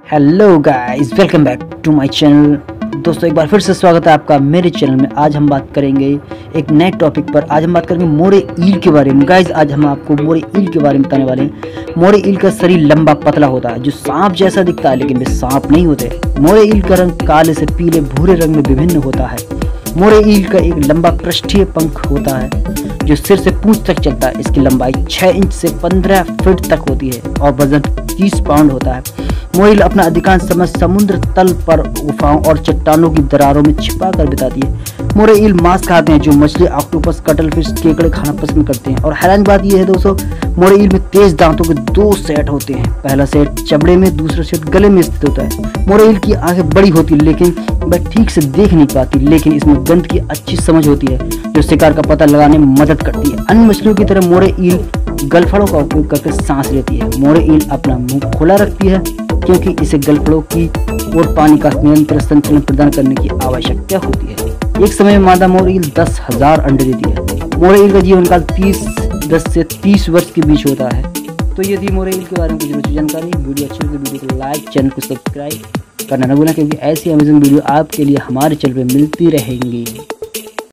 Hello guys, welcome back to my channel. दोस्तों, एक बार फिर से स्वागत है आपका मेरे चैनल में। आज हम बात करेंगे एक नए टॉपिक पर। आज हम बात करेंगे मोरे ईल के बारे में। गाइस, आज हम आपको मोरे ईल के बारे में बताने वाले हैं। मोरे ईल का शरीर लंबा पतला होता है जो सांप जैसा दिखता है, लेकिन वे सांप नहीं होते। मोरे ईल का रंग काले से पीले भूरे रंग में विभिन्न होता है। मोरे ईल का एक लंबा पृष्ठीय पंख होता है जो सिर से पूंछ तक चलता है। इसकी लंबाई 6 इंच से 15 फीट तक होती है और वजन 30 पाउंड होता है। मोरे ईल अपना अधिकांश समय समुद्र तल पर गुफाओं और चट्टानों की दरारों में छिपा कर बिताती है। मोरे ईल मांस खाते हैं जो मछली, ऑक्टोपस, कटल फिश, केकड़े खाना पसंद करते हैं। और हैरान बात यह है दोस्तों, मोरे ईल में तेज दांतों के 2 सेट होते हैं। पहला सेट चमड़े में, दूसरा सेट गले में स्थित होता है। मोरे ईल की आंखें बड़ी होती है लेकिन वह ठीक से देख नहीं पाती, लेकिन इसमें गंध की अच्छी समझ होती है जो शिकार का पता लगाने में मदद करती है। अन्य मछलियों की तरह मोरे ईल गलफड़ों का उपयोग करके सांस लेती है। मोरे ईल अपना मुंह खुला रखती है क्योंकि इसे गलफड़ों की और पानी का निरंतर संचलन प्रदान करने की आवश्यकता होती है। एक समय में मादा मोरे ईल 10,000 अंडे देती है। मोरे ईल का जीवन काल 10 से 30 वर्ष के बीच होता है। तो यदि मोरे ईल के बारे में कुछ रोचक जानकारी, वीडियो अच्छी लगे वीडियो को लाइक, चैनल को सब्सक्राइब करना न भूलना, क्योंकि ऐसी अमेजिंग वीडियो आपके लिए हमारे चैनल पर मिलती रहेंगी।